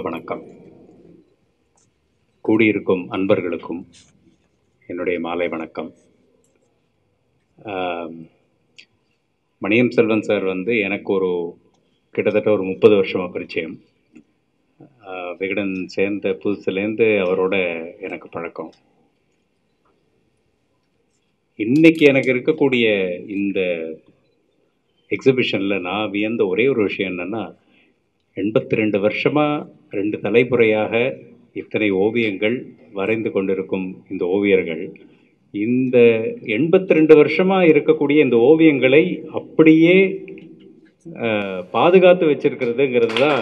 வணக்கம். கூடியிருக்கும் அன்பர்களுக்கும் என்னுடைய மாலை வணக்கம். மணியம் செல்வன் சார் எனக்கு கிட்டத்தட்ட ஒரு 30 வருஷமாக பரிச்சயம். விகடன் சேர்ந்த புதுசுலேருந்து அவரோட எனக்கு பழக்கம். இன்னைக்கு எனக்கு இருக்கக்கூடிய இந்த எக்ஸிபிஷனில் நான் வியந்த ஒரே ஒரு விஷயம் என்னென்னா, 82 வருஷமாக 2 தலைமுறையாக இத்தனை ஓவியங்கள் வரைந்து கொண்டிருக்கும் இந்த ஓவியர்கள் இந்த 82 வருஷமாக இருக்கக்கூடிய இந்த ஓவியங்களை அப்படியே பாதுகாத்து வச்சிருக்கிறதுங்கிறது தான்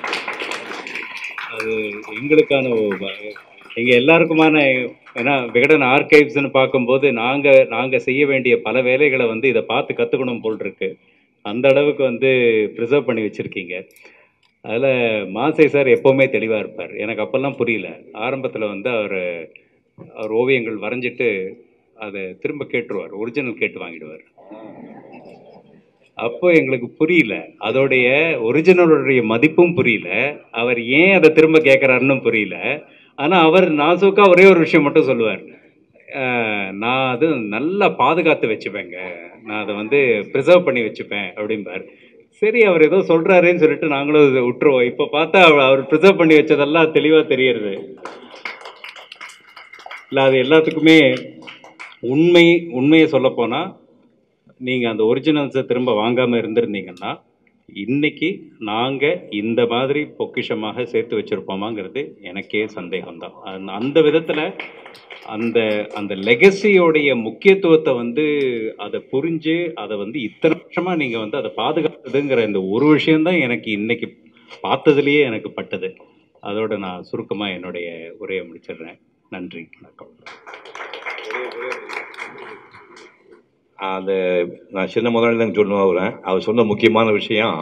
அது எங்களுக்கான எங்கள் எல்லாருக்குமான. ஏன்னா விகடன் ஆர்கைவ்ஸ்ன்னு பார்க்கும்போது நாங்கள் செய்ய வேண்டிய பல வேலைகளை இதை பார்த்து கற்றுக்கணும் போல் இருக்கு. அந்த அளவுக்கு ப்ரிசர்வ் பண்ணி வச்சுருக்கீங்க. அதில் மாசை சார் எப்போவுமே தெளிவாக இருப்பார். எனக்கு அப்போல்லாம் புரியல. ஆரம்பத்தில் அவர் ஓவியங்கள் வரைஞ்சிட்டு அதை திரும்ப கேட்டுருவார், ஒரிஜினல் கேட்டு வாங்கிடுவார். அப்போ எங்களுக்கு புரியல, அதோடைய ஒரிஜினலுடைய மதிப்பும் புரியல, அவர் ஏன் அதை திரும்ப கேட்குறாருன்னு புரியல. ஆனால் அவர் நாசூக்கா ஒரே ஒரு விஷயம் மட்டும் சொல்லுவார், நான் அது நல்லா பாதுகாத்து வச்சுப்பேங்க, நான் அதை ப்ரிசர்வ் பண்ணி வச்சுப்பேன் அப்படிம்பார். சரி, அவர் ஏதோ சொல்கிறாருன்னு சொல்லிட்டு நாங்களும் இதை விட்டுருவோம். இப்போ பார்த்தா அவர் ப்ரிசர்வ் பண்ணி வச்சதெல்லாம் தெளிவாக தெரியறது இல்லை. அது எல்லாத்துக்குமே உண்மையை சொல்லப்போனால், நீங்கள் அந்த ஒரிஜினல்ஸை திரும்ப வாங்காமல் இருந்திருந்தீங்கன்னா இன்னைக்கு நாங்கள் இந்த மாதிரி பொக்கிஷமாக சேர்த்து வச்சுருப்போமாங்கிறது எனக்கே சந்தேகம்தான். அந்த விதத்தில் அந்த லெகசியோடைய முக்கியத்துவத்தை அதை புரிஞ்சு அதை இத்தனை வருஷமாக நீங்கள் அதை பாதுகாத்ததுங்கிற இந்த ஒரு விஷயந்தான் எனக்கு இன்னைக்கு பார்த்ததுலேயே எனக்கு பட்டது. அதோட நான் சுருக்கமாக என்னுடைய உரையை முடிச்சிடுறேன். நன்றி, வணக்கம். அது நான் சின்ன முதலாளி சொல்லுவேன். அவர் சொன்ன முக்கியமான விஷயம்,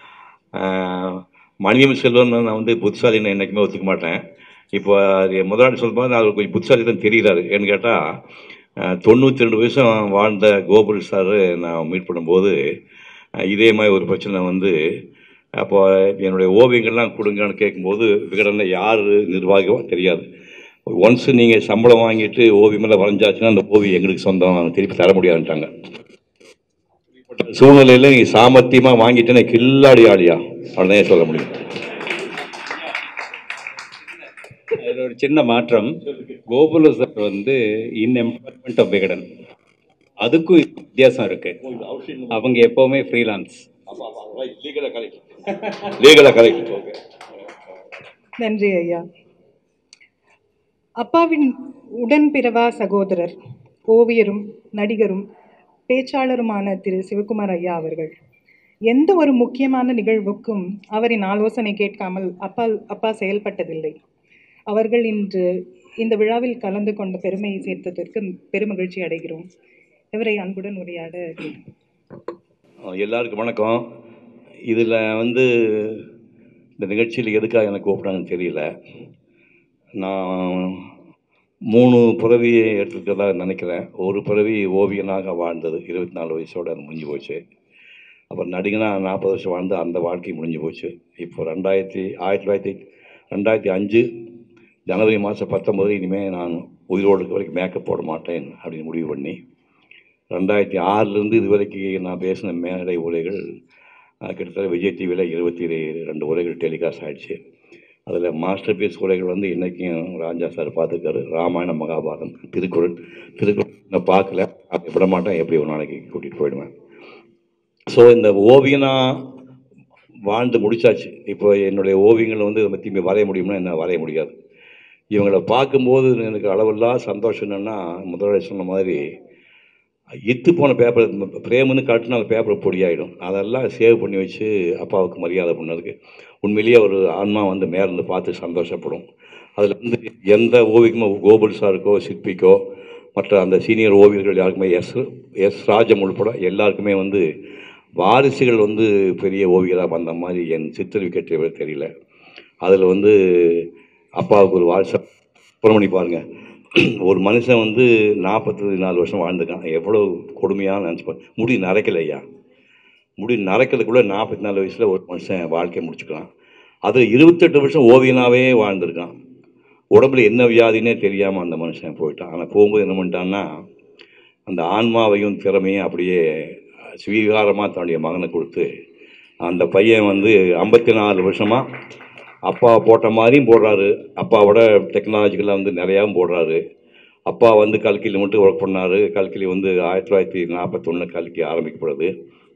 மணியம் செல்வன் நான் புத்திசாலின்னு என்றைக்குமே ஒத்துக்க மாட்டேன். இப்போ அது முதலாளி சொல்லும்போது நான் கொஞ்சம் புத்திசாலி தான் தெரிகிறாரு. ஏன்னு கேட்டால் 92 வருஷம் வாழ்ந்த கோகுல் சார் நான் மீட் பண்ணும்போது இதே மாதிரி ஒரு பிரச்சனை அப்போ என்னுடைய ஓவியங்கள்லாம் கொடுங்கன்னு கேட்கும்போது விகடனில் யார் நிர்வாகமோ தெரியாது. ஒன்ஸ் நீங்கள் சம்பளம் வாங்கிட்டு ஓவியமெல்லாம் வரைஞ்சாச்சுன்னா அந்த ஓவியம் எங்களுக்கு சொந்தம், திருப்பி தர முடியாதுன்ட்டாங்க. சூழ்நிலையில் நீங்கள் சாமர்த்தியமாக வாங்கிட்டேன்னு கில்லாடி ஆளியா அவ்வளோதான் சொல்ல முடியும். அதில் ஒரு சின்ன மாற்றம், கோகுல sir in employment of Vikatan, அதுக்கும் வித்தியாசம் இருக்கு. அவங்க எப்பவுமே ஃப்ரீலான்ஸ். நன்றி ஐயா. அப்பாவின் உடன்பிறவா சகோதரர், ஓவியரும் நடிகரும் பேச்சாளருமான திரு சிவகுமார் ஐயா அவர்கள் எந்த ஒரு முக்கியமான நிகழ்வுக்கும் அவரின் ஆலோசனை கேட்காமல் அப்பா செயல்பட்டதில்லை. அவர்கள் இன்று இந்த விழாவில் கலந்து கொண்ட பெருமையை சேர்த்ததற்கு பெருமகிழ்ச்சி அடைகிறோம். இவரை அன்புடன் உரையாட. எல்லாருக்கும் வணக்கம். இதில் இந்த நிகழ்ச்சியில் எதுக்காக எனக்கு கூப்பிட்டாங்கன்னு தெரியல. நான் 3 பிறவியை எடுத்துக்கிறதா நினைக்கிறேன். ஒரு பிறவி ஓவியனாக வாழ்ந்தது, 24 வயசோடு அது முடிஞ்சு போச்சு. அப்புறம் நடிகனாக 40 வருஷம் வாழ்ந்து அந்த வாழ்க்கை முடிஞ்சு போச்சு. இப்போ 2005 ஜனவரி மாதம் 19 இனிமேல் நான் உயிரோடு இருக்க வரைக்கும் மேக்கப் போட மாட்டேன் அப்படின்னு முடிவு பண்ணி 2006 இது வரைக்கும் நான் பேசின மேடை உரைகள் கிட்டத்தட்ட விஜய் டிவியில் 22 உரைகள் டெலிகாஸ்ட் ஆகிடுச்சு. அதில் மாஸ்டர் பீஸ் உரைகள் இன்றைக்கும் ராஜா சார் பார்த்துருக்காரு. ராமாயணம், மகாபாரதம், திருக்குறள் நான் பார்க்கல, அதை விட மாட்டேன், எப்படி ஒரு நாளைக்கு கூட்டிகிட்டு போயிடுவேன். ஸோ இந்த ஓவியனாக வாழ்ந்து முடித்தாச்சு. இப்போ என்னுடைய ஓவியங்கள் இதை திரும்பி வரைய முடியும்னா என்ன வரைய முடியாது. இவங்களை பார்க்கும்போது எனக்கு அளவில்லா சந்தோஷம். என்னென்னா, முதலாளி சொன்ன மாதிரி இத்து போன பேப்பர் பிரேமுன்னு காட்டுனா அந்த பேப்பர் பொடியாயிடும். அதெல்லாம் சேவ் பண்ணி வச்சு அப்பாவுக்கு மரியாதை பண்ணதுக்கு உண்மையிலேயே ஒரு ஆன்மா மேலேருந்து பார்த்து சந்தோஷப்படும். அதில் எந்த ஓவியமோ கோகுல் சாருக்கோ சிற்பிக்கோ மற்ற அந்த சீனியர் ஓவியர்கள் யாருக்குமே எஸ் ராஜம் உள்பட எல்லாருக்குமே வாரிசுகள் பெரிய ஓவியராக வந்த மாதிரி என் சித்திர கேட்டவே தெரியல. அதில் அப்பாவுக்கு ஒரு வாரிசு புறமணி பாருங்கள். ஒரு மனுஷன் 44 வருஷம் வாழ்ந்துக்கான். எவ்வளோ கொடுமையாக நினச்சிப்பான். முடி நரைக்கலை ஐயா, முடி நரைக்கிறதுக்குள்ளே 44 வயசில் ஒரு மனுஷன் வாழ்க்கையை முடிச்சுக்கலாம். அது 28 வருஷம் ஓவியனாகவே வாழ்ந்திருக்கான். உடம்புல என்ன வியாதினே தெரியாமல் அந்த மனுஷன் போயிட்டான். ஆனால் போகும்போது என்ன பண்ணிட்டான்னா, அந்த ஆன்மாவையும் திறமையும் அப்படியே ஸ்வீகாரமாக தன்னுடைய மகனை கொடுத்து, அந்த பையன் வந்து 54 வருஷமாக அப்பா போட்ட மாதிரியும் போடுறாரு, அப்பாவோட டெக்னாலஜிக்கெல்லாம் வந்து நிறையாவும் போடுறாரு. அப்பா வந்து கல்கியில் மட்டும் ஒர்க் பண்ணார். கல்கிலி வந்து 1941 கல்கி ஆரம்பிக்கப்படுது.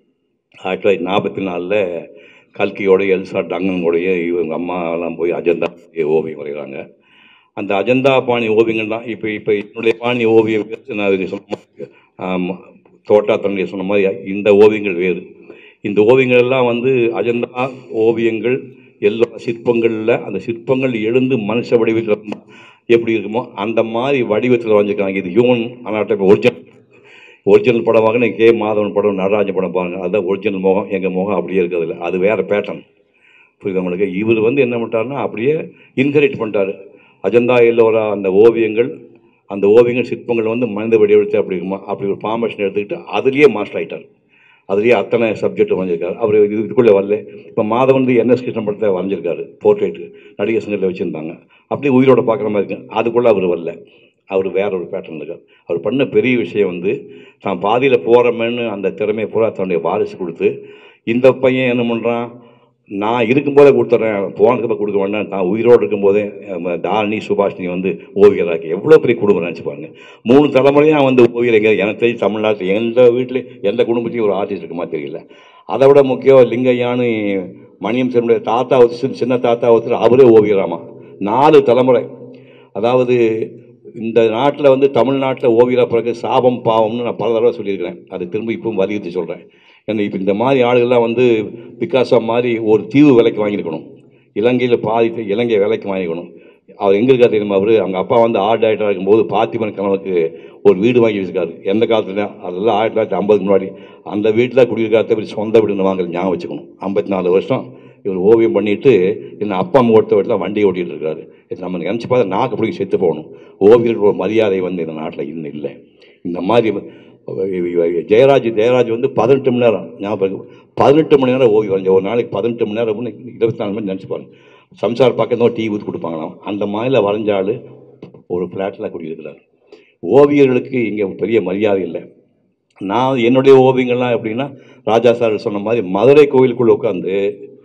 1944 கல்கியோடைய எல்சா டங்கனுடைய இவங்க அம்மாலாம் போய் அஜந்தா ஓவியம் வரைகிறாங்க. அந்த அஜந்தா பாணி ஓவியங்கள் தான் இப்போ என்னுடைய பாணி ஓவியம் நான் சொன்ன மாதிரி தோட்டா தன்னுடைய சொன்ன மாதிரி இந்த ஓவியங்கள் வேறு. இந்த ஓவியங்கள் எல்லாம் வந்து அஜந்தா ஓவியங்கள் எல்லா சிற்பங்களில் அந்த சிற்பங்கள் எழுந்து மனுஷ வடிவத்தில் எப்படி இருக்குமோ அந்த மாதிரி வடிவத்தில் வரைஞ்சிருக்காங்க. இது ஹியூமன் அனாட்டமி ஒரிஜினல் படமாக நீங்கள் கே மாதவன் படம், நடராஜ படம் பாருங்கள், அதுதான் ஒரிஜினல் முகம். எங்கள் முகம் அப்படியே இருக்கிறதில்ல, அது வேறு பேட்டர்ன். புரியுது உங்களுக்கு? இவர் வந்து என்ன பண்ணிட்டாருன்னா அப்படியே இன்ஹெரிட் பண்ணிட்டார். அஜந்தா எல்லோரா அந்த ஓவியங்கள் சிற்பங்கள் வந்து மனித வடிவத்தை அப்படி இருக்குமா அப்படி ஒரு ஃபார்மேஷன் எடுத்துக்கிட்டு அதுலேயே மாஸ்டர் ஆகிட்டார். அதுலேயே அத்தனை சப்ஜெக்ட் வரைஞ்சிருக்காரு. அவர் இதுக்குள்ளே வரல. இப்போ மாதவன் வந்து NS கிருஷ்ணன் படத்தை வரைஞ்சிருக்காரு, போர்ட்ரேட்டு நடிகர் சங்கத்தில் வச்சுருந்தாங்க. அப்படியே உயிரோட பார்க்குற மாதிரி இருக்கு. அதுக்குள்ளே அவர் வரல, அவர் வேற ஒரு பேட்டர்ன் இருக்கார். அவர் பண்ண பெரிய விஷயம் வந்து தான் பாதியில் போகிறோமேன்னு அந்த திறமையை பூரா தன்னுடைய வாரிசு கொடுத்து, இந்த பையன் என்ன பண்ணுறான், நான் இருக்கும்போதே கொடுத்துட்றேன், போனதுக்கு கொடுக்க வேண்டாம், நான் உயிரோடு இருக்கும்போதே தாரணி சுபாஷினி வந்து ஓவியராக்கி எவ்வளோ பெரிய குடும்பம் நினச்சி பாருங்க. 3 தலைமுறையாக வந்து ஓவியர் எங்கே எனக்கு தெரிஞ்சு தமிழ்நாட்டில் எந்த வீட்டில் எந்த குடும்பத்தையும் ஒரு ஆர்டிஸ்ட் இருக்குமா தெரியல. அதை விட முக்கியம் லிங்கையானு மணியம் செல்லுடைய தாத்தா ஒருத்தர், சின்ன தாத்தா ஒருத்தர், அவரே ஓவியராமா. 4 தலைமுறை. அதாவது இந்த நாட்டில் வந்து தமிழ்நாட்டில் ஓவியராக பிறகு சாபம் பாவம்னு நான் பல தடவை சொல்லியிருக்கிறேன். அது திரும்ப இப்பவும் வலியுறுத்தி சொல்கிறேன். ஏன்னா இப்போ இந்த மாதிரி ஆளுகள்லாம் வந்து பிகாசோ மாதிரி ஒரு தீவு விலைக்கு வாங்கியிருக்கணும். இலங்கையில் இலங்கை விலைக்கு வாங்கிக்கணும். அவர் எங்கே இருக்கா தெரியுமா? அவர் அவங்க அப்பா வந்து ஆர்ட் டைரக்டராக இருக்கும்போது பார்த்திபன் கனவுக்கு ஒரு வீடு வாங்கி வச்சுருக்காரு. எந்த காலத்துல அதெல்லாம் 1950 முன்னாடி. அந்த வீட்டில் குடியிருக்காத சொந்த வீடுன்னு வாங்குறது ஞாபகம் வச்சுக்கணும். 54 வருஷம் இவர் ஓவியம் பண்ணிட்டு என்ன அப்பா அம்மா ஓட்ட வீட்டில் வண்டியை ஓட்டிகிட்டு இருக்காரு. இது நம்ம நினச்சி பார்த்தா நாக்கு பிடிக்க செத்து போகணும். ஓவியர்கள் ஒரு மரியாதை வந்து இந்த நாட்டில் இன்னும் இல்லை. இந்த மாதிரி ஜெயராஜ் வந்து 18 மணி நேரம் ஞாபகம், 18 மணி நேரம் ஓவியம் வரைஞ்ச. ஒரு நாளைக்கு 18 மணி நேரம் 24 மணி நினச்சி பாருங்க. சம்சார் பக்கத்தில் டீ ஊற்றி கொடுப்பாங்களாம். அந்த மாதிரியில் வரைஞ்சாலும் ஒரு ஃப்ளாட்டில் குடியிருக்கிறார். ஓவியர்களுக்கு இங்கே பெரிய மரியாதை இல்லை. நான் என்னுடைய ஓவியங்கள்லாம் எப்படின்னா, ராஜா சார் சொன்ன மாதிரி மதுரை கோவிலுக்குள்ளே உட்காந்து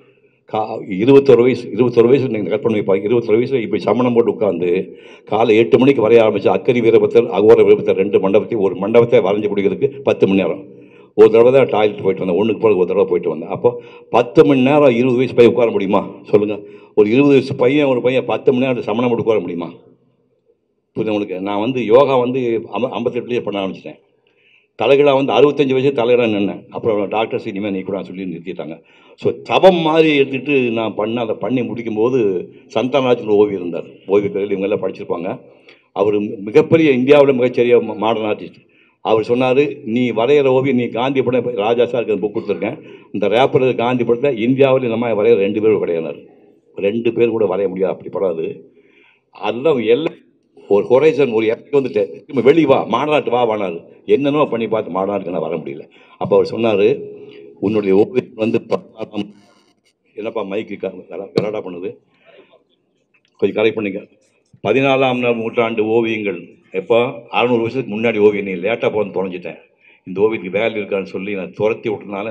21 வயசு நீங்கள் கட் பண்ணி வைப்பாங்க. 21 வயசில் இப்போ சமணம் போட்டு உட்காந்து காலை 8 மணிக்கு வரைய ஆரம்பித்து அக்கரி வீரபத்தர், அகோர வீரபத்தர் 2 மண்டபத்தையும் ஒரு மண்டபத்தை வரைஞ்சி பிடிக்கிறதுக்கு 10 மணி நேரம். ஒரு தடவை தான் டாய்லெட் போயிட்டு வந்தேன். ஒன்றுக்கு பிறகு ஒரு தடவை போயிட்டு வந்தேன். அப்போ 10 மணி நேரம் 20 வயசு பையன் உட்கார முடியுமா சொல்லுங்கள்? ஒரு 20 வயசு பையன் ஒரு பையன் 10 மணி நேரம் சமணம் போட்டு உட்கார முடியுமா? புரியுது உங்களுக்கு? நான் வந்து யோகா வந்து 58 பண்ண ஆரம்பிச்சிட்டேன். தலைகளாக வந்து 65 வயசு தலைகளாக நின்னேன். அப்புறம் டாக்டர்ஸ் இனிமேல் நீ கூட சொல்லி நிறுத்திட்டாங்க. ஸோ தவம் மாதிரி எடுத்துகிட்டு நான் அதை பண்ணி முடிக்கும்போது சந்தானராஜன் ஓவியர் இருந்தார். ஓவியக்கலையில் இவங்கெல்லாம் படிச்சிருப்பாங்க. அவர் மிகப்பெரிய இந்தியாவில் மிகச்சரிய மாடர்ன் ஆர்டிஸ்ட். அவர் சொன்னார், நீ வரைகிற ஓவியம், நீ காந்தி படம் ராஜா சாருக்கு புக் கொடுத்துருக்கேன், இந்த ரேப்பர் காந்தி படத்தை இந்தியாவில் இந்த மாதிரி வரைகிற 2 பேர் கிடையாது. 2 பேர் கூட வரைய முடியாது, அப்படி படாது. அதெல்லாம் எல்லாம் ஒரு ஹொரைசன், ஒரு இடத்துக்கு வந்துட்டு திரும்ப வெளி வா, மாநாட்டு வானாரு. என்னென்னோ பண்ணி பார்த்து மாநாட்டுக்கு நான் வர முடியல. அப்போ அவர் சொன்னார், உன்னுடைய ஓவியம் வந்து என்னப்பா மைக்கு விராடா பண்ணுது, கொஞ்சம் கரெக்ட் பண்ணிக்க. 14ஆம் நூற்றாண்டு ஓவியங்கள் எப்போ 600 வருஷத்துக்கு முன்னாடி ஓவியம். நீ லேட்டாக போகணும்னு தொலைஞ்சிட்டேன். இந்த ஓவியத்துக்கு வேல்யூ இருக்கான்னு சொல்லி நான் துரத்தி விட்டனால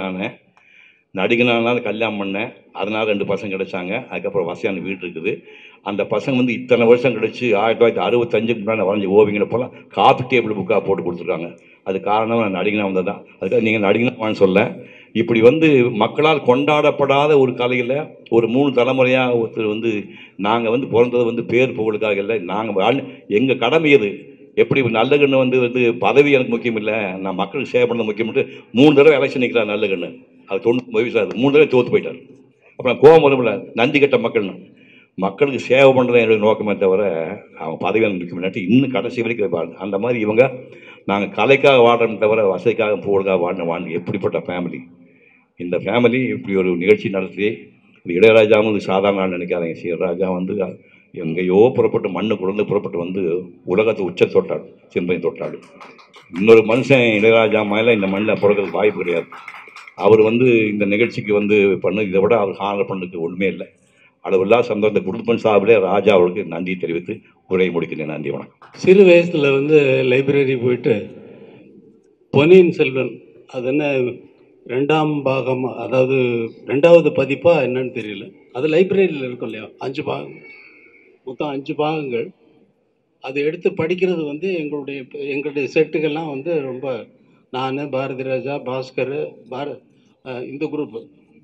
நடிகனானால கல்யாணம் பண்ணேன். அதனால் 2 பசங்க கிடைச்சாங்க. அதுக்கப்புறம் வசதியான வீடு இருக்குது. அந்த பசங்க வந்து இத்தனை வருஷம் கழிச்சு 1965க்கு முன்னாடி வரைஞ்ச ஓவியங்களை போல காப்பி டேபிள் புக்காக போட்டு கொடுத்துருக்காங்க. அது காரணம் நான் நடிகனாக வந்தது தான். அதுக்காக நீங்கள் நடிகனான்னு சொல்ல, இப்படி வந்து மக்களால் கொண்டாடப்படாத ஒரு கலையில் ஒரு 3 தலைமுறையாக ஒருத்தர் வந்து நாங்கள் வந்து பிறந்தது வந்து பேர் புகழுக்காக இல்லை, நாங்கள் எங்கள் கடமை அது. எப்படி நல்லகண்ணு வந்து பதவி எனக்கு முக்கியம் இல்லை, நான் மக்களுக்கு சேவை பண்ணது முக்கியம்ட்டு 3 தடவை எலெக்ஷன் நிற்கிறார் நல்லகண்ணு. அது 99 வயசு ஆகுது. 3 தடவை தோற்று போயிட்டார். அப்புறம் கோபம் வரும்ல, நந்தி கட்ட மக்கள்னு. மக்களுக்கு சேவை பண்ணுறது என்னுடைய நோக்கமே தவிர அவங்க பதவி எனக்கு முக்கியம் இல்லாட்டி இன்னும் கடைசி வரைக்கும் வைப்பாங்க. அந்த மாதிரி இவங்க நாங்கள் கலைக்காக வாழ்கிறோம் தவிர வசதிக்காக புகழுக்காக வாழ்ந்து எப்படிப்பட்ட ஃபேமிலி. இந்த ஃபேமிலி இப்படி ஒரு நிகழ்ச்சி நடத்தி, இளையராஜாவும் இது சாதாரண நாள் நினைக்காதீங்க. இளையராஜா வந்து எங்கேயோ புறப்பட்டு மண்ணு குழந்தை புறப்பட்டு வந்து உலகத்தை உச்ச தொட்டாடு, சிம்பை தொட்டாடு. இன்னொரு மனுஷன் இளையராஜா மேலே இந்த மண்ணில் பிறகு வாய்ப்பு கிடையாது. அவர் வந்து இந்த நிகழ்ச்சிக்கு வந்து பண்ண இதை விட அவர் ஹானர் பண்ணதுக்கு ஒன்றுமே இல்லை. அளவில்லா சந்தோஷம். இந்த குடும்பம் சார்பிலே ராஜா அவருக்கு நன்றி தெரிவித்து உரையை முடிக்கிறேன். நன்றி, வணக்கம். சிறு வயசில் வந்து லைப்ரரி போயிட்டு பொன்னியின் செல்வன் அது என்ன 2ஆம் பாகம், அதாவது 2வது பதிப்பா என்னன்னு தெரியல, அது லைப்ரரியில் இருக்கும் இல்லையா, 5 பாகம், மொத்தம் 5 பாகங்கள். அதை எடுத்து படிக்கிறது வந்து எங்களுடைய செட்டுகள்லாம் வந்து ரொம்ப, நான், பாரதி ராஜா, பாஸ்கர், இந்த குரூப்பு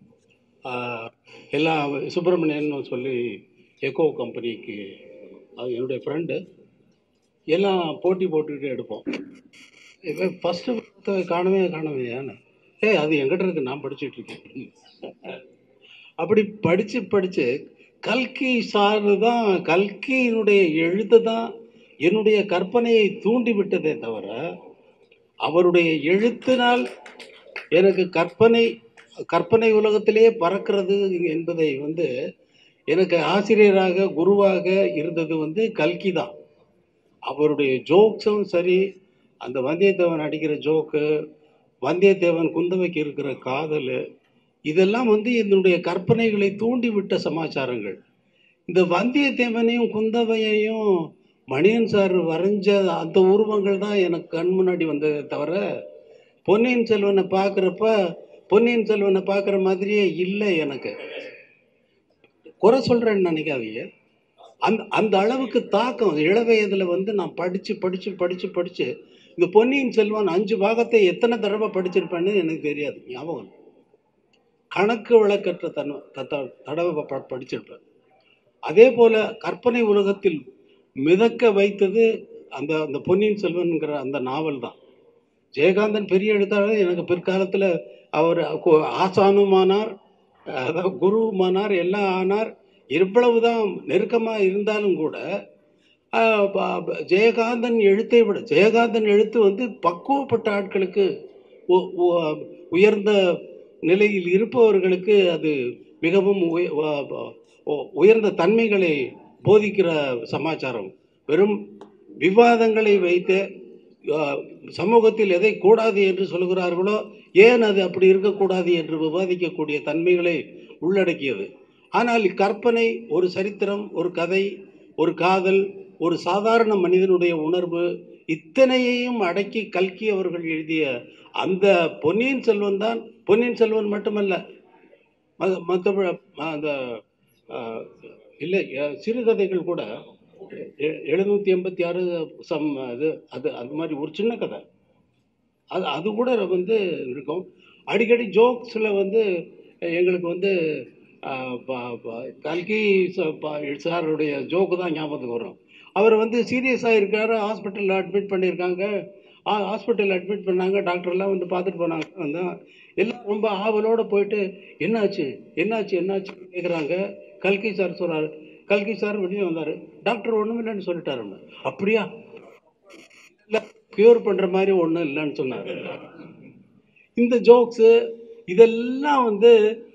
எல்லாம், சுப்பிரமணியன் சொல்லி எக்கோ கம்பெனிக்கு என்னுடைய ஃப்ரெண்டு, எல்லாம் போட்டி போட்டுக்கிட்டு எடுப்போம். இப்போ ஃபஸ்ட்டு காணவே ஏன்னு, அது எங்கிட்ட இருக்கு, நான் படிச்சுட்டு இருக்கேன். அப்படி படித்து கல்கி சாரு தான், கல்கியினுடைய எழுத்து தான் என்னுடைய கற்பனையை தூண்டி விட்டதே தவிர, அவருடைய எழுத்தினால் எனக்கு கற்பனை உலகத்திலேயே பறக்கிறது என்பதை வந்து எனக்கு ஆசிரியராக குருவாக இருந்தது வந்து கல்கி தான். அவருடைய ஜோக்ஸும் சரி, அந்த வந்தியத்தேவன் அடிக்கிற ஜோக்கு, வந்தியத்தேவன் குந்தவைக்கு இருக்கிற காதல், இதெல்லாம் வந்து என்னுடைய கற்பனைகளை தூண்டிவிட்ட சமாச்சாரங்கள். இந்த வந்தியத்தேவனையும் குந்தவையையும் மணியன் சார் வரைஞ்ச அந்த உருவங்கள் தான் எனக்கு கண் முன்னாடி வந்ததே தவிர, பொன்னியின் செல்வனை பார்க்குற மாதிரியே இல்லை. எனக்கு குறை சொல்கிறேன்னு நினைக்காதீங்க. அந்த அளவுக்கு தாக்கம் இளவயதில் வந்து நான் படித்து இந்த பொன்னியின் செல்வன் 5 பாகத்தை எத்தனை தடவை படிச்சிருப்பேன்னு எனக்கு தெரியாது, ஞாபகம். கணக்கு வழக்கற்ற தடவை படிச்சிருப்பேன். அதே போல் கற்பனை உலகத்தில் மிதக்க வைத்தது அந்த பொன்னியின் செல்வன்கிற அந்த நாவல் தான். ஜெயகாந்தன் பெரிய எழுத்தாளர். எனக்கு பிற்காலத்தில் அவர் ஆசானுமானார், அதாவது குருவுமானார், எல்லாம் ஆனார். எவ்வளவுதான் நெருக்கமாக இருந்தாலும் கூட ஜெயகாந்தன் எழுத்தை விட, ஜெயகாந்தன் எழுத்து வந்து பக்குவப்பட்ட ஆட்களுக்கு, உயர்ந்த நிலையில் இருப்பவர்களுக்கு அது மிகவும் உயர்ந்த தன்மைகளை போதிக்கிற சமாச்சாரம். வெறும் விவாதங்களை வைத்து சமூகத்தில் எதை கூடாது என்று சொல்கிறார்களோ, ஏன் அது அப்படி இருக்கக்கூடாது என்று விவாதிக்கக்கூடிய தன்மைகளை உள்ளடக்கியது. ஆனால் இக்கற்பனை, ஒரு சரித்திரம், ஒரு கதை, ஒரு காதல், ஒரு சாதாரண மனிதனுடைய உணர்வு, இத்தனையையும் அடக்கி கல்கி அவர்கள் எழுதிய அந்த பொன்னியின் செல்வன் தான். பொன்னியின் செல்வன் மட்டுமல்ல, மற்ற அந்த இல்லை சிறுகதைகள் கூட 786 அது மாதிரி ஒரு சின்ன கதை, அது கூட வந்து இருக்கும். அடிக்கடி ஜோக்ஸில் வந்து எங்களுக்கு வந்து கல்கி சாருடைய ஜோக்கு தான் ஞாபகத்துக்கு வரும். அவர் வந்து சீரியஸாக இருக்கார், ஹாஸ்பிட்டலில் அட்மிட் பண்ணியிருக்காங்க. ஹாஸ்பிட்டலில் அட்மிட் பண்ணாங்க, டாக்டர்லாம் வந்து பார்த்துட்டு போனாங்க. வந்தால் எல்லாம் ரொம்ப ஆவலோடு போயிட்டு என்னாச்சு கேட்குறாங்க. கல்கி சார் சொல்கிறார். கல்கி சார் வெளியே வந்தார். டாக்டர் ஒன்றும் இல்லைன்னு சொல்லிட்டாரு. அப்படியா, இல்லை க்யூர் பண்ணுற மாதிரி ஒன்றும் இல்லைன்னு சொன்னார். இந்த ஜோக்ஸு இதெல்லாம் வந்து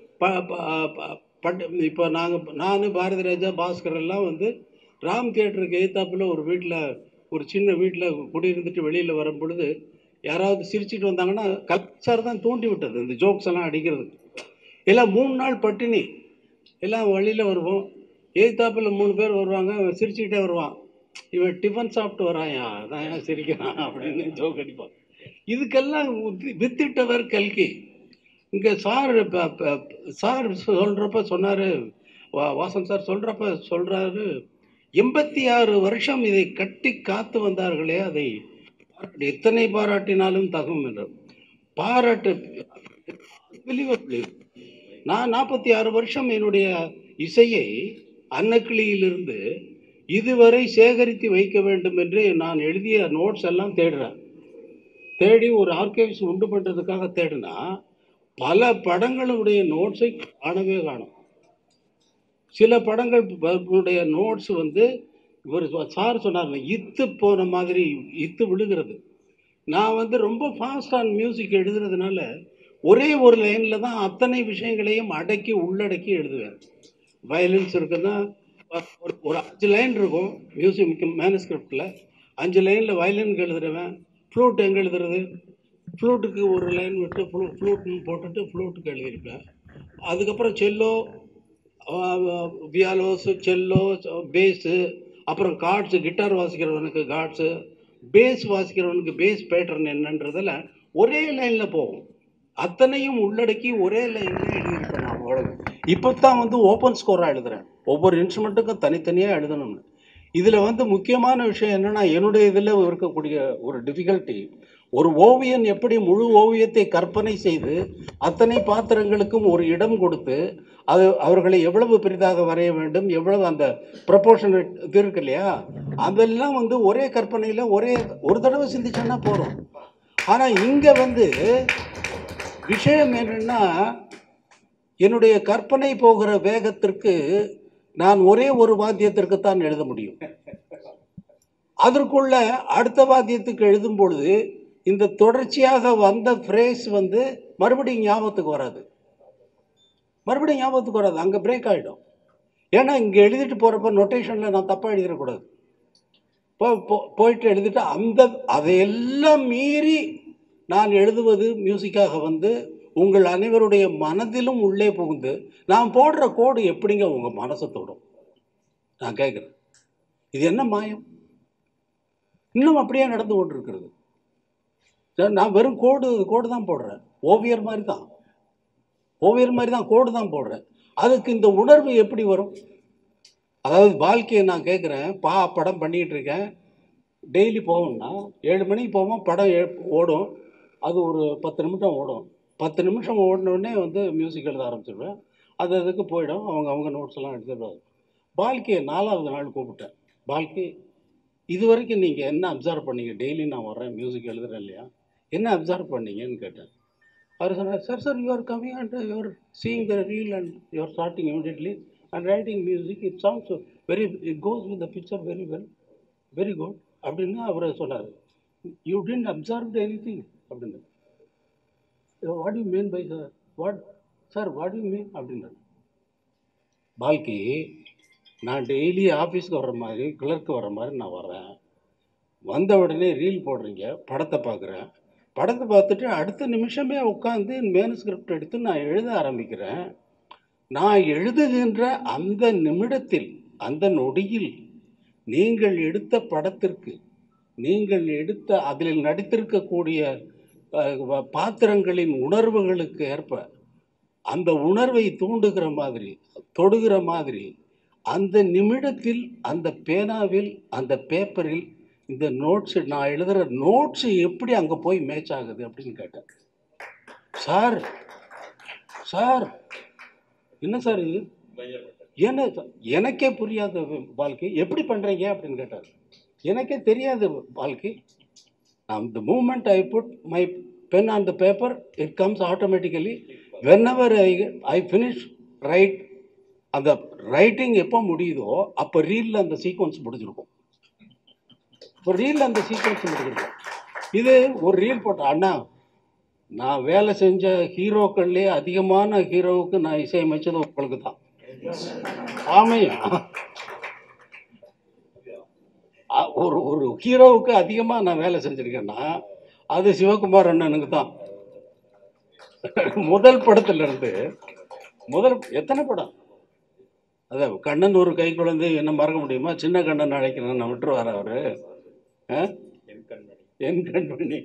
இப்போ நான், பாரதி ராஜா, பாஸ்கர் எல்லாம் வந்து ராம் தியேட்டருக்கு எதிர்த்தாப்பில் ஒரு சின்ன வீட்டில் குடியிருந்துட்டு வெளியில் வரும் பொழுது யாராவது சிரிச்சுட்டு வந்தாங்கன்னா கல்கி சார் தான் தூண்டி விட்டது இந்த ஜோக்ஸ் எல்லாம் அடிக்கிறது. எல்லாம் 3 நாள் பட்டினி, எல்லாம் வழியில் வருவோம். எதிர்த்தாப்பில் 3 பேர் வருவாங்க, சிரிச்சுக்கிட்டே வருவான். இவன் டிஃபன் சாப்பிட்டு வராயா, அதான் ஏன் சிரிக்கிறான் அப்படின்னு ஜோக் அடிப்பான். இதுக்கெல்லாம் வித்திட்டவர் கல்கி. இங்கே சார் சொல்கிறப்ப சொன்னார், வாசன் சார் சொல்கிறாரு, 86 வருஷம் இதை கட்டி காத்து வந்தார்களே, அதை எத்தனை பாராட்டினாலும் தகும் என்று. பாராட்டு நான் 46 வருஷம் என்னுடைய இசையை அன்னக்கிளியிலிருந்து இதுவரை சேகரித்து வைக்க வேண்டும் என்று நான் எழுதிய நோட்ஸ் எல்லாம் தேடி ஒரு ஆர்கைவ்ஸ் உண்டு பண்ணுறதுக்காக தேடினா பல படங்களுடைய நோட்ஸை காணும். சில படங்களுடைய நோட்ஸ் வந்து இவர் சார் சொன்னார், இத்து போன மாதிரி, இத்து விழுகிறது. நான் வந்து ரொம்ப ஃபாஸ்டான மியூசிக் எழுதுறதுனால ஒரே ஒரு லைனில் தான் அத்தனை விஷயங்களையும் உள்ளடக்கி எழுதுவேன். வயலன்ஸ் இருக்குன்னா ஒரு 5 லைன் இருக்கும் மியூசிக் மேனுஸ்கிரிப்டில், 5 லைனில் வயலினுக்கு எழுதுறேன். ஃப்ளூட் எங்கே எழுதுறது, ஃப்ளூட்டுக்கு ஒரு லைன் விட்டு ஃப்ளூட்னு போட்டுட்டு ஃப்ளூட்டுக்கு எழுதியிருப்பேன். அதுக்கப்புறம் செல்லோ, வியாலோஸு, செல்லோ, பேஸு, அப்புறம் கார்ட்ஸு, கிட்டார் வாசிக்கிறவனுக்கு கார்ட்ஸு, பேஸ் வாசிக்கிறவனுக்கு பேஸ் பேட்டர்ன் என்னன்றதில் ஒரே லைனில் போகும். அத்தனையும் உள்ளடக்கி ஒரே லைனில் எழுதியிருப்பேன் நான். அவ்வளவு. இப்போ தான் வந்து ஓப்பன் ஸ்கோராக எழுதுகிறேன். ஒவ்வொரு இன்ஸ்ட்ருமெண்ட்டுக்கும் தனித்தனியாக எழுதணும்னு. இதில் வந்து முக்கியமான விஷயம் என்னென்னா, என்னுடைய இதில் இருக்கக்கூடிய ஒரு டிஃபிகல்ட்டி, ஒரு ஓவியன் எப்படி முழு ஓவியத்தை கற்பனை செய்து அத்தனை பாத்திரங்களுக்கும் ஒரு இடம் கொடுத்து அவர்களை எவ்வளவு பெரிதாக வரைய வேண்டும், எவ்வளவு அந்த ப்ரொபோர்ஷன் இது இருக்கு இல்லையா, அதெல்லாம் வந்து ஒரே கற்பனையில் ஒரு தடவை சிந்திச்சோன்னா போகிறோம். ஆனால் இங்கே வந்து விஷயம் என்னென்னா, என்னுடைய கற்பனை போகிற வேகத்திற்கு நான் ஒரே ஒரு வாத்தியத்திற்கு தான் எழுத முடியும். அதற்குள்ள அடுத்த வாத்தியத்துக்கு எழுதும் பொழுது இந்த தொடர்ச்சியாக வந்த ஃப்ரேஸ் வந்து மறுபடியும் ஞாபகத்துக்கு வராது. அங்கே பிரேக் ஆகிடும். ஏன்னா இங்கே எழுதிட்டு போகிறப்ப நொட்டேஷனில் நான் தப்பாக எழுதிடக்கூடாது. போயிட்டு எழுதிட்டு அதையெல்லாம் மீறி நான் எழுதுவது மியூசிக்காக வந்து உங்கள் அனைவருடைய மனதிலும் உள்ளே புகுந்து நான் போடுற கோடு எப்படிங்க உங்கள் மனசை தொடும்? நான் கேட்குறேன், இது என்ன மாயம்? இன்னும் அப்படியே நடந்து கொண்டு இருக்கிறது. நான் வெறும் கோடு தான் போடுறேன். ஓவியர் மாதிரி தான் கோடு தான் போடுறேன். அதுக்கு இந்த உணர்வு எப்படி வரும்? அதாவது வாழ்க்கையை நான் கேட்குறேன், படம் பண்ணிக்கிட்டு இருக்கேன். டெய்லி போவோம்னா 7 மணிக்கு போவோம், படம் ஓடும். அது ஒரு 10 நிமிஷம் ஓடும். 10 நிமிஷம் ஓடினோடனே வந்து மியூசிக் எழுத ஆரம்பிச்சிடுவேன். அதுக்கு போயிடும். அவங்க நோட்ஸ் எல்லாம் எடுத்துடுவாங்க. வாழ்க்கையை 4வது நாள் கூப்பிட்டேன். வாழ்க்கை, இது வரைக்கும் நீங்கள் என்ன அப்சர்வ் பண்ணீங்க? டெய்லி நான் வர்றேன், மியூசிக் எழுதுறேன் இல்லையா, என்ன அப்சர்வ் பண்ணீங்கன்னு கேட்டேன். அவர் சொன்னார், sir you are coming and you are seeing the reel and you are starting immediately and writing music. It songs it goes with the picture very good அப்படின்னு அவர் சொன்னார். யூ டிடன்ட் அப்சர்வ் எனிதிங் அப்படின்னு. What you mean by sir what you mean அப்படின்றார். பால்கி, நான் daily ஆஃபீஸ்க்கு வர்ற மாதிரி, clerk வர்ற மாதிரி நான் வர்றேன். வந்த உடனே ரீல் போடுறீங்க, படத்தை பார்க்குறேன். படத்தை பார்த்துட்டு அடுத்த நிமிஷமே உட்காந்து மேனுஸ்கிரிப்ட் எடுத்து நான் எழுத ஆரம்பிக்கிறேன். நான் எழுதுகின்ற அந்த நிமிடத்தில், அந்த நொடியில் நீங்கள் எடுத்த படத்திற்கு, நீங்கள் எடுத்த அதில் நடித்திருக்கக்கூடிய பாத்திரங்களின் உணர்வுகளுக்கு ஏற்ப அந்த உணர்வை தூண்டுகிற மாதிரி, தொடுகிற மாதிரி அந்த நிமிடத்தில் அந்த பேனாவில், அந்த பேப்பரில் இந்த நோட்ஸு, நான் எழுதுகிற நோட்ஸு எப்படி அங்கே போய் மேட்ச் ஆகுது அப்படின்னு கேட்டேன். சார் என்ன சார் இது, எனக்கே புரியாத வாழ்க்கை, எப்படி பண்ணுறீங்க அப்படின்னு கேட்டார். எனக்கே தெரியாது வாழ்க்கை. The moment I put my pen on the paper, it comes automatically. Whenever I finish write, அந்த ரைட்டிங் எப்போ முடியுதோ அப்போ ரீலில் அந்த சீக்வன்ஸ் முடிஞ்சிருக்கும். இது ஒரு ரீல் போட்ட அண்ணா, நான் வேலை செஞ்ச ஹீரோக்கள்லேயே அதிகமான ஹீரோவுக்கு நான் இசையமைச்சது உங்களுக்கு தான். ஆமையா, ஒரு ஹீரோவுக்கு அதிகமாக நான் வேலை செஞ்சுருக்கேன்னா அது சிவகுமார் அண்ணனுக்கு தான். முதல் படத்துலேருந்து எத்தனை படம், அதான் கண்ணன் ஒரு கை குழந்தை என்ன மறக்க முடியுமா? சின்ன கண்ணன் அழைக்கிறேன் நான் விட்டுருவார் அவர். என் கண்மணி.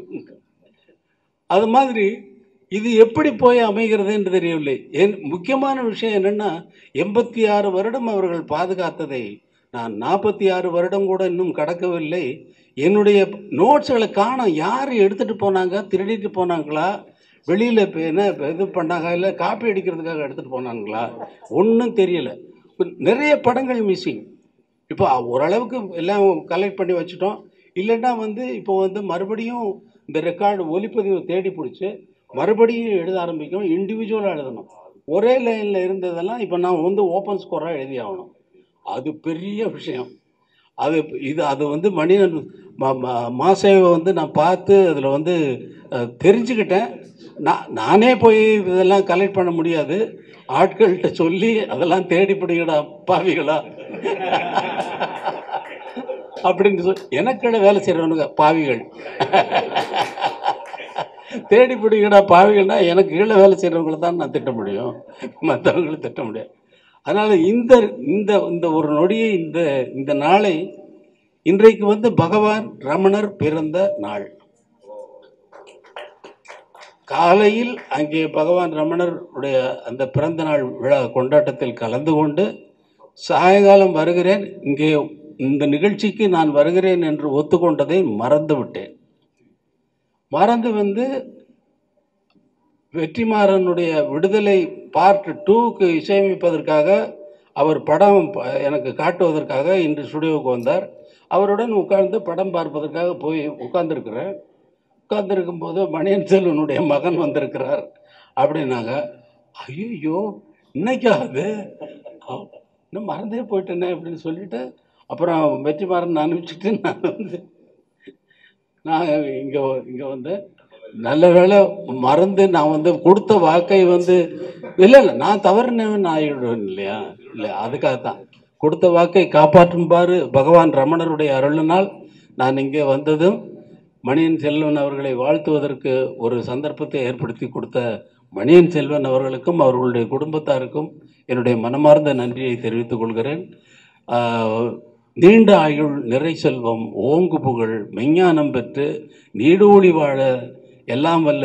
அது மாதிரி இது எப்படி போய் அமைகிறது என்று தெரியவில்லை. முக்கியமான விஷயம் என்னென்னா, 86 வருடம் அவர்கள் பாதுகாத்ததை நான் 46 வருடம் கூட இன்னும் கடக்கவில்லை. என்னுடைய நோட்ஸுகளை காணோம். யார் எடுத்துகிட்டு போனாங்க? திருடிட்டு போனாங்களா? வெளியில் இப்போ என்ன இது பண்ணாங்க? இல்லை காப்பி அடிக்கிறதுக்காக எடுத்துகிட்டு போனாங்களா? ஒன்றும் தெரியலை. நிறைய படங்கள் மிஸ்ஸிங். இப்போ ஓரளவுக்கு எல்லாம் கலெக்ட் பண்ணி வச்சுட்டோம். இல்லைன்னா இப்போ மறுபடியும் இந்த ரெக்கார்டு ஒலிப்பதிவு தேடி பிடிச்சி மறுபடியும் எழுத ஆரம்பிக்கணும். இண்டிவிஜுவலாக எழுதணும். ஒரே லைனில் இருந்ததெல்லாம் இப்போ நான் ஓப்பன் ஸ்கோராக எழுதி ஆகணும். அது பெரிய விஷயம். அது மணியன் மாசேவை நான் பார்த்து அதில் தெரிஞ்சுக்கிட்டேன். நானே போய் இதெல்லாம் கலெக்ட் பண்ண முடியாது. ஆட்கள்கிட்ட சொல்லி அதெல்லாம் தேடி பிடிக்கடா பாவிகளா அப்படின்னு சொல்லி எனக்கிட வேலை செய்கிறவனுங்க பாவிகள். தேடி பிடிக்கடா பாவிகள்னா எனக்கு கீழே வேலை செய்கிறவங்களை தான் நான் திட்ட முடியும், மற்றவங்களை திட்ட முடியாது. அதனால் இந்த இந்த இந்த ஒரு நொடியை இந்த இந்த நாளை இன்றைக்கு வந்து பகவான் ரமணர் பிறந்த நாள். காலையில் அங்கே பகவான் ரமணர் உடைய அந்த பிறந்த நாள் விழா கொண்டாட்டத்தில் கலந்து கொண்டு சாயங்காலம் வருகிறேன், இங்கே இந்த நிகழ்ச்சிக்கு நான் வருகிறேன் என்று ஒத்துக்கொண்டதை மறந்து விட்டேன். மறந்து வந்து வெற்றிமாறனுடைய விடுதலை பார்ட் 2க்கு இசையமைப்பதற்காக அவர் படம் எனக்கு காட்டுவதற்காக இன்று ஸ்டுடியோவுக்கு வந்தார். அவருடன் உட்கார்ந்து படம் பார்ப்பதற்காக போய் உட்கார்ந்துருக்கிறேன். உட்கார்ந்துருக்கும் போது மணியன் செல்வனுடைய மகன் வந்திருக்கிறார் அப்படின்னாங்க. ஐயோ இன்னைக்காவது இன்னும் மறந்தே போயிட்டேனே அப்படின்னு சொல்லிட்டு அப்புறம் வெற்றிமாறன் அனுப்பிச்சிட்டு நான் இங்கே வந்து நல்ல வேளை மறந்து நான் வந்து கொடுத்த வாக்கை வந்து இல்லை நான் தவறுனவன் ஆகிடுவேன் இல்லையா, இல்லை அதுக்காகத்தான் கொடுத்த வாக்கை காப்பாற்றும்பாறு பகவான் ரமணருடைய அருளினால் நான் இங்கே வந்ததும் மணியன் செல்வன் அவர்களை வாழ்த்துவதற்கு ஒரு சந்தர்ப்பத்தை ஏற்படுத்தி கொடுத்த மணியன் செல்வன் அவர்களுக்கும் அவர்களுடைய குடும்பத்தாருக்கும் என்னுடைய மனமார்ந்த நன்றியை தெரிவித்துக் கொள்கிறேன். நீண்ட ஆயுள், நிறை செல்வம், ஓங்கு புகழ், மெஞ்ஞானம் பெற்று நீடூழி வாழ எல்லாம் வல்ல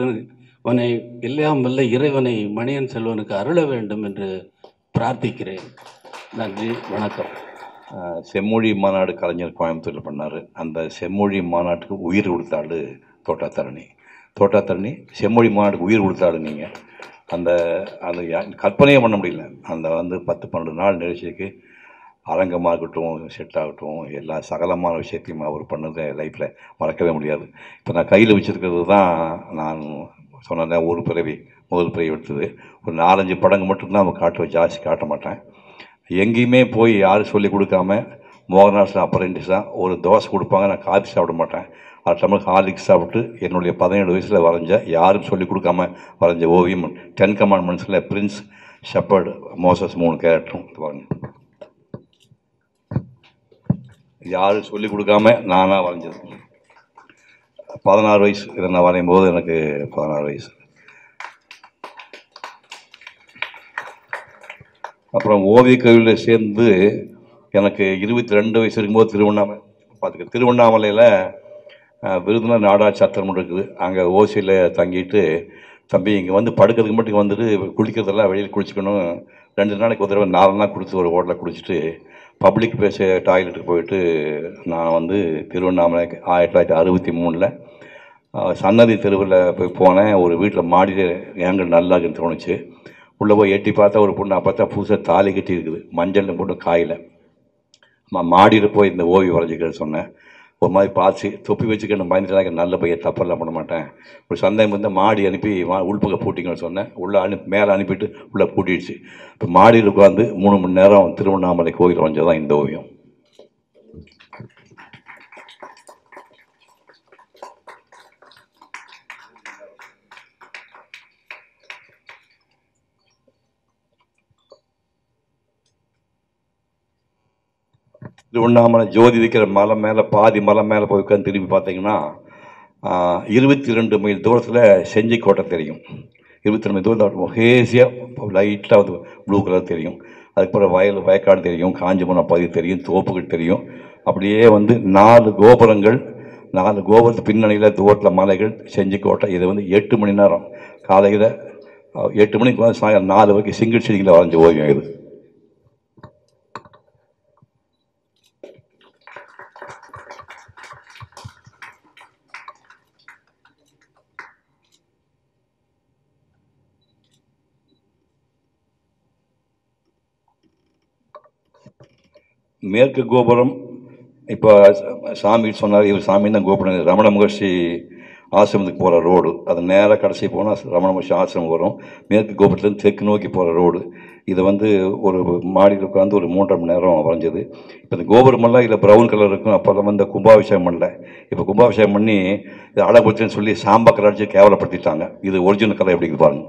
இறைவனை மணியன் செல்வனுக்கு அருள வேண்டும் என்று பிரார்த்திக்கிறேன். நன்றி, வணக்கம். செம்மொழி மாநாடு கலைஞர் கோயம்புத்தூரில் பண்ணார். அந்த செம்மொழி மாநாட்டுக்கு உயிர் கொடுத்தாள் தோட்டாத்தரணி செம்மொழி மாநாட்டுக்கு உயிர் கொடுத்தாள். நீங்கள் அந்த கற்பனையே பண்ண முடியல. அந்த வந்து 10-12 நாள் நிகழ்ச்சிக்கு அரங்கமாக இருக்கட்டும், செட் ஆகட்டும், எல்லா சகலமான விஷயத்தையும் அவர் பண்ணது லைஃப்பில் மறக்கவே முடியாது. இப்போ நான் கையில் வச்சுருக்கிறது தான் நான் சொன்னேன், முதல் பிறவி எடுத்தது. ஒரு 4-5 படங்கள் மட்டும்தான் அவங்க காட்டுவேன், ஜாஸ்தி காட்ட மாட்டேன். எங்கேயுமே போய் யாரும் சொல்லிக் கொடுக்காம மோகன்ராஜ் அப்ரெண்டிஸாக ஒரு தோசை கொடுப்பாங்க, நான் காஃபி சாப்பிட மாட்டேன். அது டம்ளர் ஹார்லிக்ஸ் சாப்பிட்டு என்னுடைய 17 வயசில் வரைஞ்ச, யாரும் சொல்லிக் கொடுக்காம வரைஞ்ச ஓவியம் 10 கமாண்ட்மெண்ட்ஸில் பிரின்ஸ், ஷெப்பர்டு, மோசஸ் 3 கேரக்டரும் பாருங்க. யாரும் சொல்லிக் கொடுக்காம நானாக வரைஞ்சது. 16 வயசு இதை நான் வரையும் போது எனக்கு 16 வயசு. அப்புறம் ஓவிய கல்வியில் சேர்ந்து எனக்கு 22 வயசு இருக்கும்போது திருவண்ணாமலையில் விருதுநகர் நாடார் சத்திரம் இருக்குது. அங்கே ஓசியில் தங்கிட்டு, தம்பி இங்கே வந்து படுக்கிறதுக்கு மட்டும் வந்துட்டு குளிக்கிறதெல்லாம் வெளியில் குளிச்சுக்கணும், 2 நாளைக்கு ஒரு தடவை 4 நாள் குளித்து ஒரு ஹோட்டலில் குளிச்சுட்டு பப்ளிக் பேச டாய்லெட்டுக்கு போயிட்டு நான் வந்து திருவண்ணாமலை 1963 சன்னதி தெருவில் போனேன். ஒரு வீட்டில் மாடியில் ஏங்கல் நல்லா இருக்குன்னு தோணுச்சு. உள்ளே போய் எட்டி பார்த்தா ஒரு பொண்ணு அப்போ தான் புதுசாக தாலி கட்டி இருக்குது, மஞ்சள் போட்டு காயில். மாடியில் போய் இந்த ஓவியம் வரைஞ்சிக்கிறேன்னு சொன்னேன். ஒரு மாதிரி பார்த்து தொப்பி வச்சுக்கணும் பயந்துட்டு, நல்ல பையன் தப்பெல்லாம் பண்ண மாட்டேன். ஒரு சந்தேகம் வந்து மாடி அனுப்பி உள்பக்கம் பூட்டிங்கன்னு சொன்னேன். உள்ளே மேலே அனுப்பிட்டு உள்ளே பூட்டிடுச்சு. இப்போ மாடியில் உட்காந்து 3 மணி நேரம் திருவண்ணாமலை கோயில் வரைஞ்சதான் இந்த ஓவியம். திருவண்ணாமலை ஜோதி வைக்கிற மலை மேலே பாதி மலை மேலே போய் உட்காந்து திரும்பி பார்த்தீங்கன்னா 22 மைல் தூரத்தில் செஞ்சிக்கோட்டை தெரியும். 22 மைல் தூரத்தில் ஹேசியாக லைட்டாக வந்து ப்ளூ கலர் தெரியும். அதுக்கப்புறம் வயக்காடு தெரியும், காஞ்சிபுரம் பகுதி தெரியும், தோப்புகள் தெரியும். அப்படியே வந்து 4 கோபுரங்கள், 4 கோபுரத்து பின்னணியில் தூரத்தில் மலைகள், செஞ்சிக்கோட்டை. இதை வந்து 8 மணி நேரம் காலையில் 8 மணிக்கு வந்து சாயங்காலம் 4 வரைக்கும் சிங்கிள் ஷீட்டிங்கில் வரைஞ்ச ஓவியம் இது. மேற்கு கோபுரம் இப்போ சாமி சொன்னார், இவர் சாமி தான் கோபுரம். ரமண மகர்ஷி ஆசிரமத்துக்கு போகிற ரோடு, அது நேராக கடைசி போனால் ரமண மகர்ஷி ஆசிரமம் வரும். மேற்கு கோபுரத்துலேருந்து தெற்கு நோக்கி போகிற ரோடு. இதை வந்து ஒரு மாடியில் உட்காந்து ஒரு 3.5 மணி நேரம் வரைஞ்சது. இப்போ இந்த கோபுரமெல்லாம் இதில் ப்ரௌன் கலர் இருக்கும். அப்போல்லாம் வந்து கும்பாபிஷேகம் பண்ணல. இப்போ கும்பாபிஷேகம் பண்ணி இது அழகுச்சுன்னு சொல்லி சாம்பா கலர் அடிச்சு கேவலப்படுத்திட்டாங்க. இது ஒரிஜினல் கலர் எப்படி பாருங்க.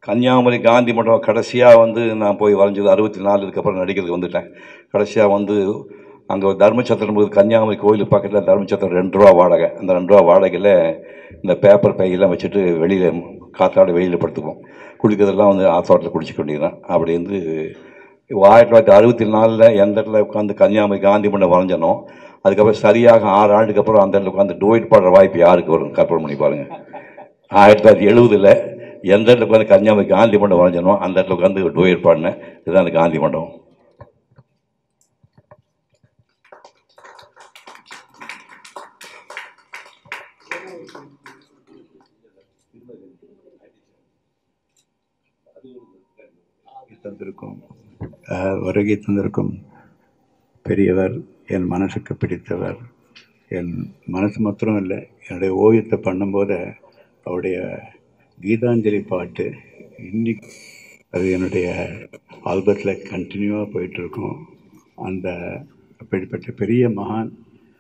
கன்னியாகுமரி காந்தி மண்டபம் கடைசியாக வந்து நான் போய் வரைஞ்சது 64. இதுக்கப்புறம் நடிக்கிறதுக்கு வந்துட்டேன். கடைசியாக வந்து அங்கே தர்மச்சத்திரம் போது கன்னியாகுமரி கோயில் பக்கத்தில் தர்மச்சத்திரம் 2 ரூபா வாடகை. அந்த 2 ரூபா வாடகையில் இந்த பேப்பர் பையெல்லாம் வச்சுட்டு வெளியில் காற்றாட வெளியில் படுத்துக்குவோம். குளிக்கிறதெல்லாம் வந்து ஆத்தோட்டத்தில் குடிச்சிக்க வேண்டியதுதான். அப்படி வந்து 1964 எந்த இடத்துல உட்காந்து கன்னியாகுமரி காந்தி மண்டபம் வரைஞ்சனோ அதுக்கப்புறம் சரியாக 6 ஆண்டுக்கு அப்புறம் அந்த இடத்துல உட்காந்து டூயட் பாடுற வாய்ப்பு யாருக்கு வரும்? கற்பனை பண்ணி பாருங்கள். 1970 எந்த இடத்துல உட்காந்து கன்னியாகுமரி காந்தி மண்டபம் வரைஞ்சனோ அந்த இடத்துல உட்காந்து டூயட் பாடினேன். இதுதான் அந்த காந்தி மண்டபம். வருகை தந்திருக்கும் பெரியவர், என் மனசுக்கு பிடித்தவர். என் மனசு மாத்திரம் இல்லை, என்னுடைய ஓவியத்தை பண்ணும்போது அவருடைய கீதாஞ்சலி பாட்டு இன்னைக்கு அது என்னுடைய ஆல்பத்தில் கண்டினியூவாக போயிட்டுருக்கும். அந்த அப்படிப்பட்ட பெரிய மகான்.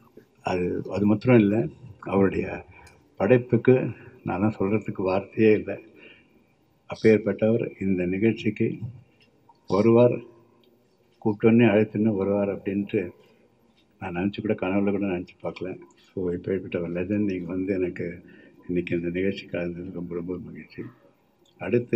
அது மாத்திரம் இல்லை, அவருடைய படைப்புக்கு நான் சொல்கிறதுக்கு வார்த்தையே இல்லை. அப்பேற்பட்டவர் இந்த நிகழ்ச்சிக்கு வருவார், கூப்பிட்டோன்னே அழைத்துன்னு வருவார் அப்படின்ட்டு நான் நினச்சி கூட கனவுல கூட நினச்சி பார்க்கல. ஸோ இப்பேற்பட்ட ஒரு லெஜண்ட் நீங்கள் வந்து எனக்கு இன்றைக்கி இந்த நிகழ்ச்சி கலந்தது ரொம்ப ரொம்ப மகிழ்ச்சி. அடுத்து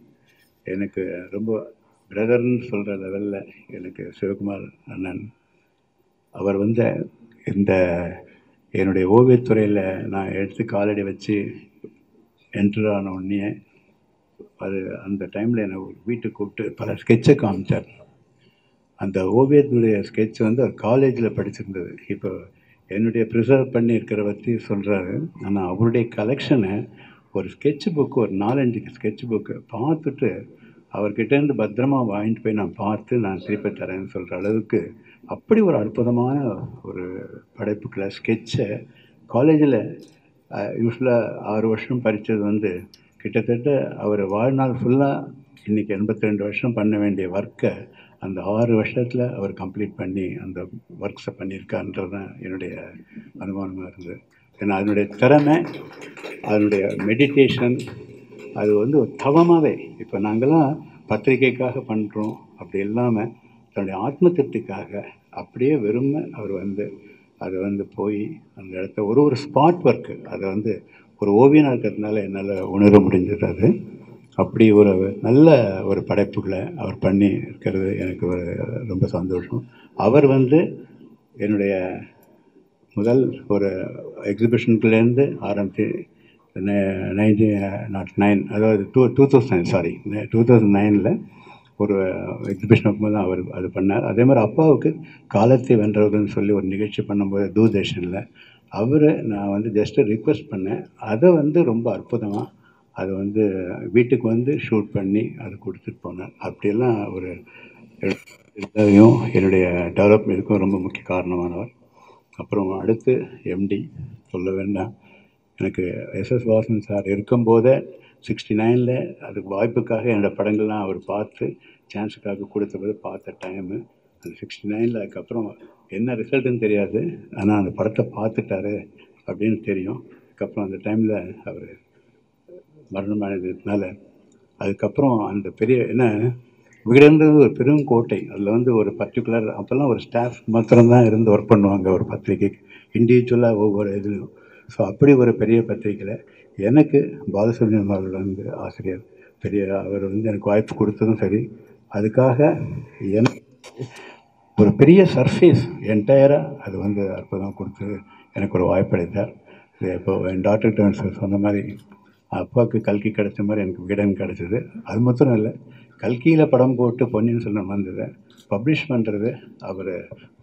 எனக்கு ரொம்ப பிரதர்ன்னு சொல்கிற லெவலில் எனக்கு சிவகுமார் அண்ணன். அவர் வந்து இந்த என்னுடைய ஓவியத்துறையில் நான் எடுத்து காலடி வச்சு என்ட்ரு ஆன உடனே அது அந்த டைமில் என்னை வீட்டுக்கு கூப்பிட்டு பல ஸ்கெட்சை காமிச்சார். அந்த ஓவியத்தினுடைய ஸ்கெட்ச் வந்து ஒரு காலேஜில் படிச்சிருந்தது. இப்போ என்னுடைய ப்ரிசர்வ் பண்ணி இருக்கிற பற்றி சொல்கிறாரு. ஆனால் அவருடைய கலெக்ஷனை ஒரு ஸ்கெட்ச் புக்கு, ஒரு 4-5 ஸ்கெட்ச் புக்கு பார்த்துட்டு அவர்கிட்டேருந்து பத்திரமா வாங்கிட்டு போய் நான் பார்த்து நான் திருப்பி தரேன்னு சொல்கிற அளவுக்கு அப்படி ஒரு அற்புதமான ஒரு படைப்புக்களை ஸ்கெட்சை காலேஜில் யூஸ்வலாக 6 வருஷம் படித்தது வந்து கிட்டத்தட்ட அவர் வாழ்நாள் ஃபுல்லாக இன்றைக்கி 82 வருஷம் பண்ண வேண்டிய ஒர்க்கை அந்த 6 வருஷத்தில் அவர் கம்ப்ளீட் பண்ணி அந்த ஒர்க்ஸை பண்ணியிருக்காருன்றது தான் என்னுடைய அனுமானமாக இருந்தது. ஏன்னா அதனுடைய திறமை, அதனுடைய மெடிடேஷன், அது வந்து ஒரு தவமாகவே இப்போ நாங்கள்லாம் பத்திரிகைக்காக பண்ணுறோம் அப்படி இல்லாமல் தன்னுடைய ஆத்ம திருப்திக்காக அப்படியே வெறுமை அவர் வந்து அதை வந்து போய் அந்த இடத்த ஒரு ஸ்பாட் ஒர்க்கு அதை வந்து ஒரு ஓவியனாக இருக்கிறதுனால என்னால் உணர முடிஞ்சது. அது அப்படி ஒரு நல்ல ஒரு படைப்புகளை அவர் பண்ணி இருக்கிறது எனக்கு ரொம்ப சந்தோஷம். அவர் வந்து என்னுடைய முதல் ஒரு எக்ஸிபிஷனுக்குலேருந்து ஆரம்பித்து 1909 அதாவது 2009 ஒரு எக்ஸிபிஷன் வைக்கும்போது தான் அவர் அது பண்ணார். அதே மாதிரி அப்பாவுக்கு காலத்தை வென்றவர்கள்னு சொல்லி ஒரு நிகழ்ச்சி பண்ணும்போது தூர்தர்ஷனில் நான் வந்து ஜஸ்ட்டு ரிக்வெஸ்ட் பண்ணேன். அதை வந்து ரொம்ப அற்புதமாக அது வந்து வீட்டுக்கு வந்து ஷூட் பண்ணி அது கொடுத்துட்டு போனேன். அப்படியெல்லாம் ஒரு இதையும் என்னுடைய டெவலப்மெண்ட்டுக்கும் ரொம்ப முக்கிய காரணமானவர். அப்புறம் அடுத்து எம்டி சொல்ல வேண்டாம். எனக்கு எஸ்எஸ் வாசன் சார் இருக்கும்போதே 69 அதுக்கு வாய்ப்புக்காக என்னோடய படங்கள்லாம் அவர் பார்த்து சான்ஸுக்காக கொடுத்தபோது பார்த்த டைமு அந்த 69. அதுக்கப்புறம் என்ன ரிசல்ட்டுன்னு தெரியாது, ஆனால் அந்த படத்தை பார்த்துட்டாரு அப்படின்னு தெரியும். அதுக்கப்புறம் அந்த டைமில் அவர் மரணமானதுனால அதுக்கப்புறம் அந்த பெரிய என்ன விகடன்றது ஒரு பெரும் கோட்டை. அதில் வந்து ஒரு பர்டிகுலர் அப்போல்லாம் ஒரு ஸ்டாஃப் மாத்திரம்தான் இருந்து ஒர்க் பண்ணுவாங்க ஒரு பத்திரிகைக்கு, இண்டிவிஜுவலாக ஒவ்வொரு இதுலையும். ஸோ அப்படி ஒரு பெரிய பத்திரிகையில் எனக்கு பாலசுப்ரமணியம் அவர்கள் வந்து ஆசிரியர் பெரிய அவர் வந்து எனக்கு வாய்ப்பு கொடுத்ததும் சரி, அதுக்காக எனக்கு ஒரு பெரிய சர்ஃபேஸ் என்டையராக அது வந்து அற்புதம் கொடுத்து எனக்கு ஒரு வாய்ப்பு அளித்தார். இப்போது என் டாக்டர் சொன்ன மாதிரி அப்பாவுக்கு கல்கி கிடைச்ச மாதிரி எனக்கு விகடன் கிடச்சிது. அது மாத்திரம் இல்லை, கல்கியில் படம் போட்டு பொன்னியின் செல்வன் வந்தது பப்ளிஷ் பண்ணுறது அவர்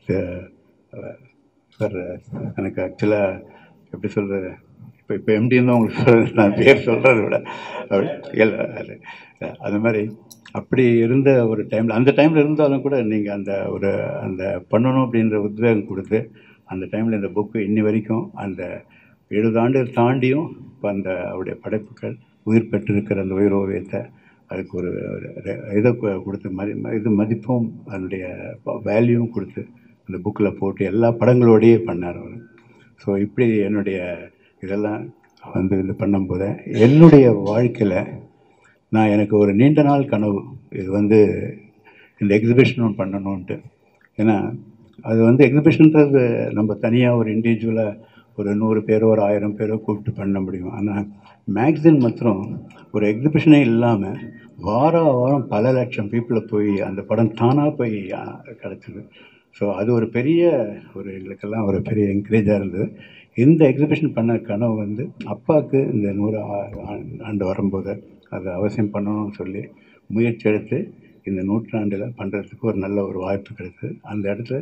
சார். எனக்கு ஆக்சுவலாக எப்படி சொல்கிறது, இப்போ எம்டின்னு தான் உங்களுக்கு நான் பேர் சொல்கிறத விட இல்லை அது மாதிரி அப்படி இருந்த ஒரு டைமில் அந்த டைமில் இருந்தாலும் கூட நீங்கள் அந்த பண்ணணும் அப்படின்ற உத்வேகம் கொடுத்து அந்த டைமில் இந்த புக்கு இன்னி வரைக்கும் அந்த 70 ஆண்டு தாண்டியும் இப்போ அந்த அவருடைய படைப்புகள் உயிர் பெற்றிருக்கிற அந்த உயிர் ஓவியத்தை அதுக்கு ஒரு இதை கொடுத்து மதிப்பும் அதனுடைய வேல்யூவும் கொடுத்து அந்த புக்கில் போட்டு எல்லா படங்களோடையே பண்ணார் அவர். ஸோ இப்படி என்னுடைய இதெல்லாம் வந்து இது பண்ணும்போது என்னுடைய வாழ்க்கையில் நான் எனக்கு ஒரு நீண்ட நாள் கனவு இது வந்து இந்த எக்ஸிபிஷனும் பண்ணணுன்ட்டு. ஏன்னா அது வந்து எக்ஸிபிஷன்றது நம்ம தனியாக ஒரு இண்டிவிஜுவலாக ஒரு 100 பேரோ ஒரு 1000 பேரோ கூப்பிட்டு பண்ண முடியும். ஆனால் மேக்சின் மாத்திரம் ஒரு எக்ஸிபிஷனே இல்லாமல் வாரம் பல லட்சம் பீப்புளை போய் அந்த படம் தானாக போய் கிடச்சிது. ஸோ அது ஒரு பெரிய ஒரு எங்களுக்கெல்லாம் ஒரு பெரிய என்கரேஜாக இருந்தது. இந்த எக்ஸிபிஷன் பண்ண கனவு வந்து அப்பாவுக்கு இந்த 100 ஆண்டு வரும்போது அதை அவசியம் பண்ணணும்னு சொல்லி முயற்சி எடுத்து இந்த நூற்றாண்டில் பண்ணுறதுக்கு ஒரு நல்ல ஒரு வாய்ப்பு கிடைத்தது. அந்த இடத்துல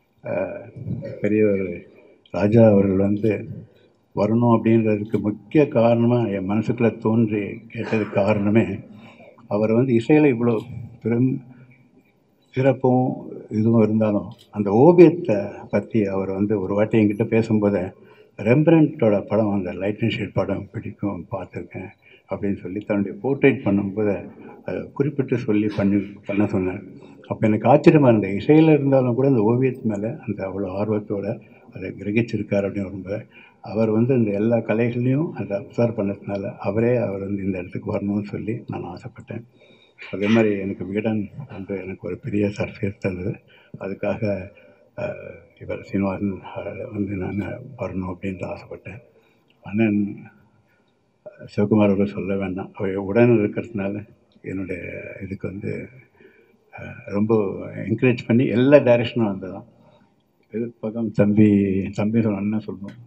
பெரியவர் ராஜா அவர்கள் வந்து வரணும் அப்படின்றதுக்கு முக்கிய காரணமாக என் மனசுக்குள்ளே தோன்றி கேட்டதுக்கு காரணமே, அவர் வந்து இசையில் இவ்வளோ பெரும் சிறப்பும் இதுவும் இருந்தாலும் அந்த ஓவியத்தை பற்றி அவர் வந்து ஒரு வாட்டி என்கிட்ட பேசும்போது ரெம்பரண்டோட படம் அந்த லைட் அண்ட் ஷேட் படம் பிடிக்கும் பார்த்துருக்கேன் அப்படின்னு சொல்லி தன்னுடைய போர்ட்ரேட் பண்ணும்போது அதை குறிப்பிட்டு சொல்லி பண்ண சொன்னேன். அப்போ எனக்கு ஆச்சரியமாக இருந்தது. இசையில் இருந்தாலும் கூட அந்த ஓவியத்து மேலே அந்த அவ்வளோ ஆர்வத்தோடு அதை கிரகிச்சிருக்கார் அப்படின்னு வரும்போது அவர் வந்து இந்த எல்லா கலைகளையும் அதை அப்சர்வ் பண்ணதுனால அவர் வந்து இந்த இடத்துக்கு வரணும்னு சொல்லி நான் ஆசைப்பட்டேன். அதே மாதிரி எனக்கு விகடன் வந்து எனக்கு ஒரு பெரிய சர்ப்ரைஸ் தந்தது. அதுக்காக இவர் சீனிவாசன் வந்து நான் வரணும் அப்படின்ட்டு ஆசைப்பட்டேன். அண்ணன் சிவகுமார் அவர்கள் சொல்ல வேண்டாம், அவர் உடன் இருக்கிறதுனால என்னுடைய இதுக்கு வந்து ரொம்ப என்கரேஜ் பண்ணி எல்லா டைரெக்ஷனும் வந்து தான் எதிர்ப்பக்கம் தம்பி சொன்னா சொல்லணும்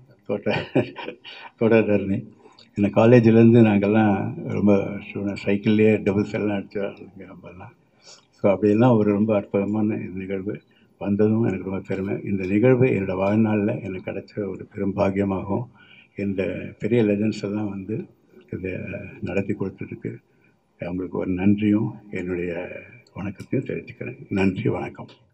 தோட்டதரணி. இந்த காலேஜிலேருந்து நாங்கள்லாம் ரொம்ப சைக்கிள்லேயே டபுள்ஸ் எல்லாம் அடித்தோம். ஸோ அப்படியெல்லாம் ஒரு ரொம்ப அற்புதமான நிகழ்வு வந்ததும் எனக்கு ரொம்ப பெருமை. இந்த நிகழ்வு என்னோடய வாழ்நாளில் எனக்கு கிடைச்ச ஒரு பெரும் பாக்கியமாகவும் இந்த பெரிய லெஜண்ட்ஸ் எல்லாம் வந்து இதை நடத்தி கொடுத்துருக்கு. அவங்களுக்கு ஒரு நன்றியும் என்னுடைய வணக்கத்தையும் தெரிவிச்சுக்கிறேன். நன்றி, வணக்கம்.